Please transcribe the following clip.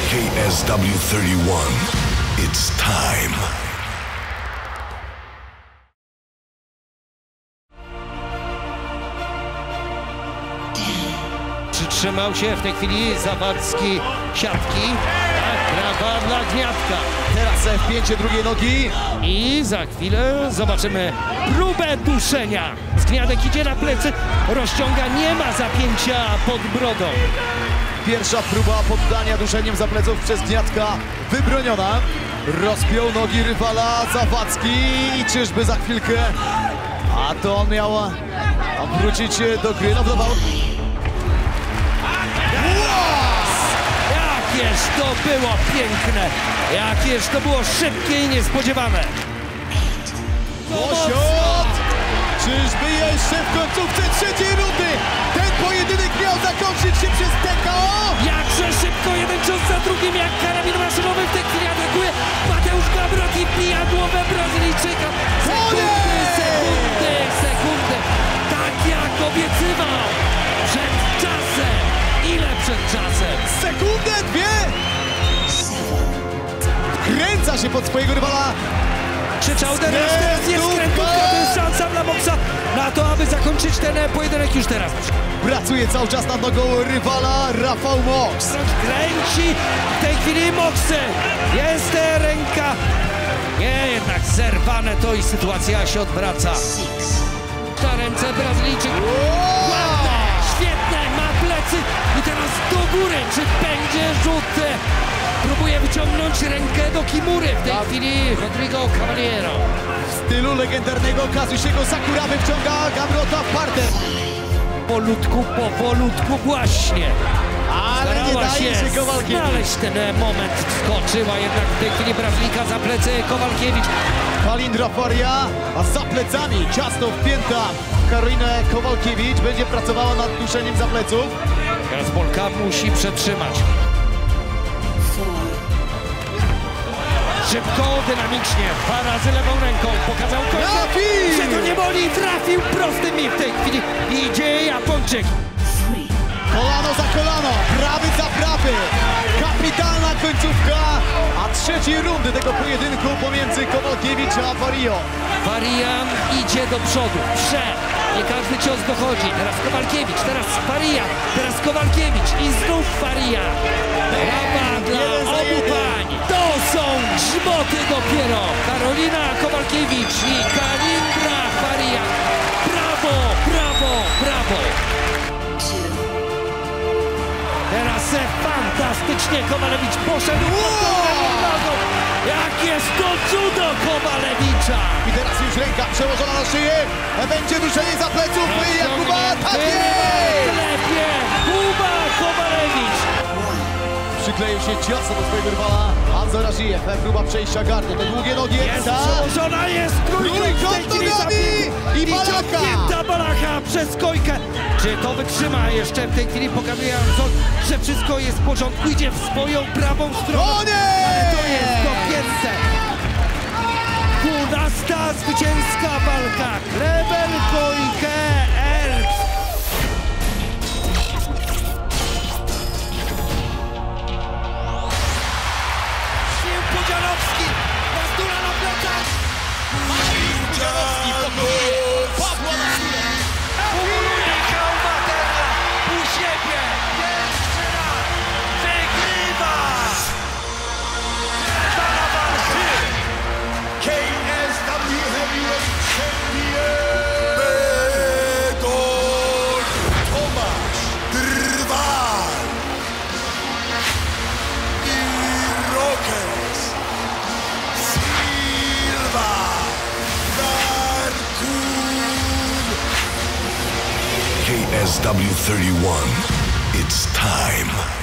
KSW 31. It's time. Przytrzymał się w tej chwili Zawadzki siatki. Brawa dla Gniatka. Teraz wpięcie drugiej nogi. I za chwilę zobaczymy próbę duszenia. Gniadek idzie na plecy, rozciąga, nie ma zapięcia pod brodą. Pierwsza próba poddania duszeniem za pleców przez Gniatka wybroniona. Rozpiął nogi rywala Zawadzki i czyżby za chwilkę, a to on miał wrócić do gry. No wdawał. Jakież to było piękne, jakież to było szybkie i niespodziewane. Osiot! Czyżby jeszcze w końcówce trzeciej rundy ten pojedynek miał zakończyć się przez TKO? Jakże szybko, jeden cios za drugim, jak karabin maszynowy w tej chwili atakuje Mateusz Gamrot i pija głowę Brazylijczyka. Sekundy, tak jak obiecywał, przed czasem. Ile przed czasem? Sekundę, dwie! Kręca się pod swojego rywala. Krzyczał teraz jest krętówka, to jest szansa dla Moxa na to, aby zakończyć ten pojedynek już teraz. Pracuje cały czas nad nogą rywala Rafał Mox. Kręci w tej chwili Moxy. Jest ręka. Nie, jednak zerwane to i sytuacja się odwraca. Na ręce Brazylijczyk. Ładne, świetne, ma plecy i teraz do góry. Czy będzie rzut? Próbuje wyciągnąć rękę do Kimury. W tej chwili Rodrigo Caballero. W stylu legendarnego Kazushego Sakuraby wciąga Gamrota w parter. Powolutku właśnie. Ale nie daje się Kowalkiewicz. Znaleźć ten moment. Skoczyła jednak w tej chwili Brazylijka za plecy Kowalkiewicz. Kalindra Faria, a za plecami ciasno wpięta Karolinę Kowalkiewicz. Będzie pracowała nad duszeniem za pleców. Teraz Polka musi przetrzymać. Szybko, dynamicznie, dwa razy lewą ręką, pokazał końcem, że to nie boli, trafił prostymi w tej chwili, idzie Japończyk. Kolano za kolano, prawy za prawy, kapitalna końcówka, a trzeciej rundy tego pojedynku pomiędzy Kowalkiewicz a Fario. Farian idzie do przodu, nie każdy cios dochodzi, teraz Kowalkiewicz, teraz Faria, teraz Kowalkiewicz i znów Faria. Brawa dla obu pań. To są grzmoty dopiero. Karolina Kowalkiewicz i Kalindra Faria. Brawo, brawo, brawo. Teraz fantastycznie Kowalewicz poszedł. Jakież to cudo Kowalewicza. I teraz już ręka przełożona na szyję. Będzie duszenie za pleców Jakuba. Tak jest! Kuba Kowalewicz. Przykleił się ciosem do swojego rywala Anzo Razijew. Próba przejścia gardy, te długie nogi. Jest przełożona, jest trójkąt nogami i Balaka. Balaka przez Kojkę. Czy to wytrzyma? Jeszcze w tej chwili pokazuje Anzon, że wszystko jest w porządku. Idzie w swoją prawą stronę. O nie! Ale to jest dopięte. 12. zwycięska walka. Rebel Kojkę Elks. Pudzianowski, Mazdura na plecach. Pudzianowski pokonuje Pawła Mazdurę. Pokonuje Kalmatera u siebie. Jeszcze raz wygrywa. Pana walczy. KSW Heavyweight Champion Fedor Tomasz Drwal i Rokers Silva Narkun. KSW 31. It's time.